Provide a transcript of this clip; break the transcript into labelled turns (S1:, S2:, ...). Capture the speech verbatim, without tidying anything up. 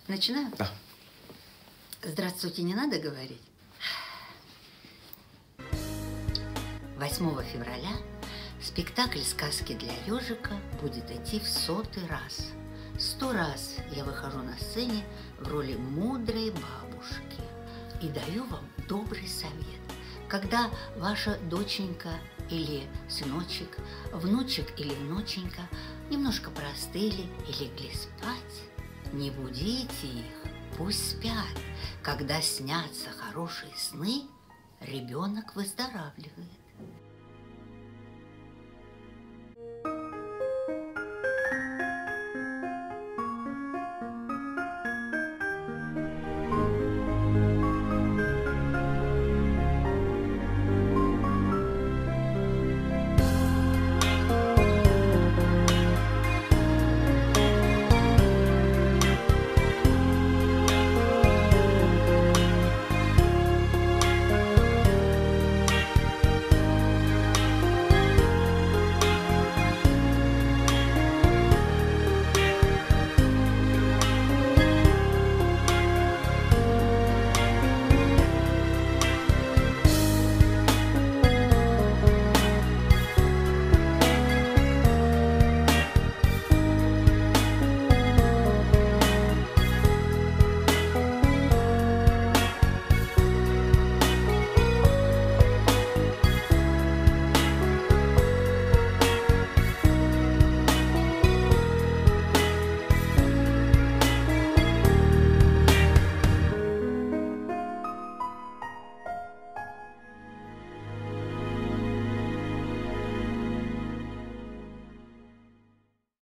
S1: Начинаю?
S2: Да.
S1: Здравствуйте, не надо говорить? восьмого февраля спектакль «Сказки для ежика» будет идти в сотый раз. Сто раз я выхожу на сцене в роли мудрой бабушки и даю вам добрый совет. Когда ваша доченька или сыночек, внучек или внученька немножко простыли и легли спать, не будите их, пусть спят. Когда снятся хорошие сны, ребенок выздоравливает.